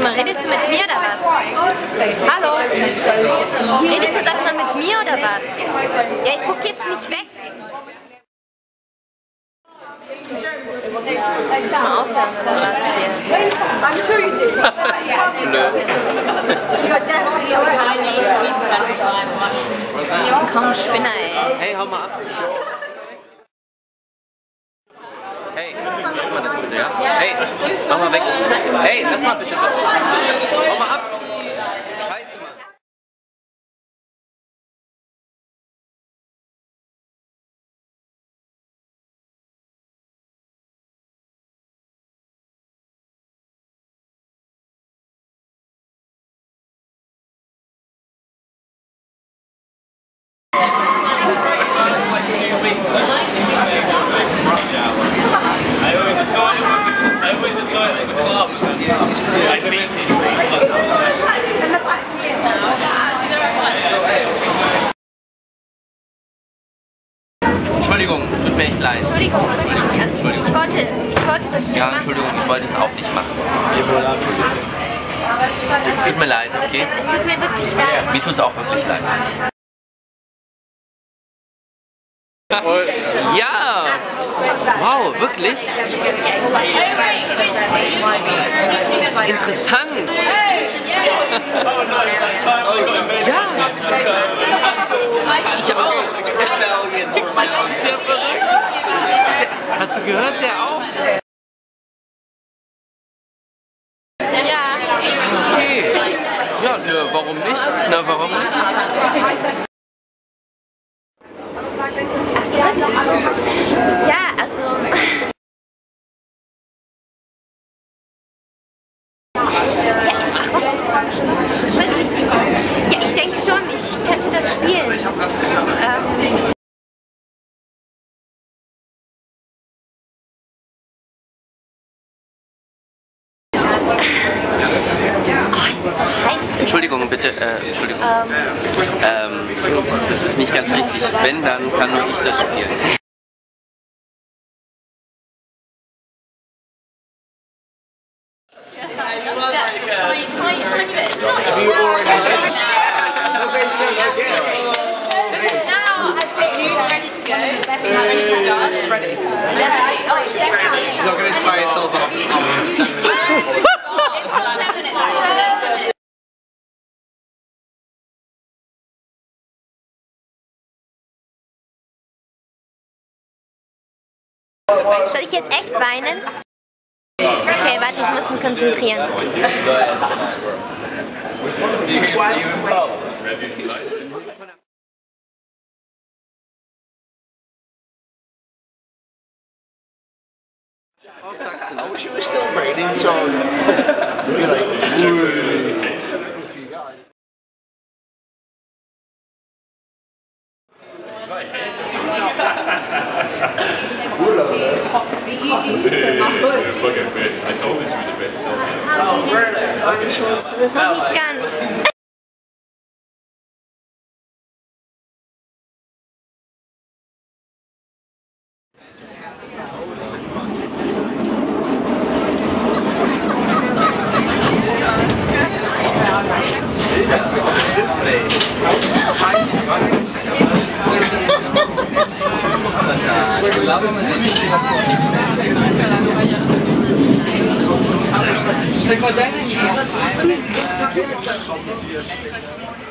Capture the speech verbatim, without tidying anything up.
mal, redest du mit mir oder was? Hallo? Redest du, sag mal, mit mir oder was? Ja, ich guck jetzt nicht weg. Lass mal aufhören oder was hier? Blöd. Komm, Spinner, ey. Hey, hau mal ab. Hey, lass mal das bitte, ja? Hey, mach mal weg. Hey, lass mal bitte was. Hau mal ab. Scheiße, Mann. Entschuldigung, tut mir echt leid. Entschuldigung, also Entschuldigung. Ich, wollte, ich wollte das nicht Ja, machen. Entschuldigung, ich wollte es auch nicht machen. Es tut mir leid, okay? Es tut mir wirklich leid. Mir tut es auch wirklich leid. Ja! Wow, wirklich? Interessant! Ja! Ich auch! Sehr verrückt! Hast du gehört, der auch? Ja. Okay. Ja, nö, warum nicht? Na, warum nicht? Ach so, ja, also... Ja, ach was? Wirklich? Ja, ich denke schon, ich könnte das spielen. Ähm... Oh, es ist so heiß. Entschuldigung, bitte, äh, Entschuldigung. Ähm, das ist nicht ganz richtig. Wenn, dann kann nur ich das spielen. You're not going to tie yourself off. Soll ich jetzt echt weinen? Okay, warte, ich muss mich konzentrieren. I wish you were still braiding, so you're like, It's fucking bitch. I told you she was a bitch. So. Noch nicht ganz. Scheiße, Mann. Sag mal deine Scheiße.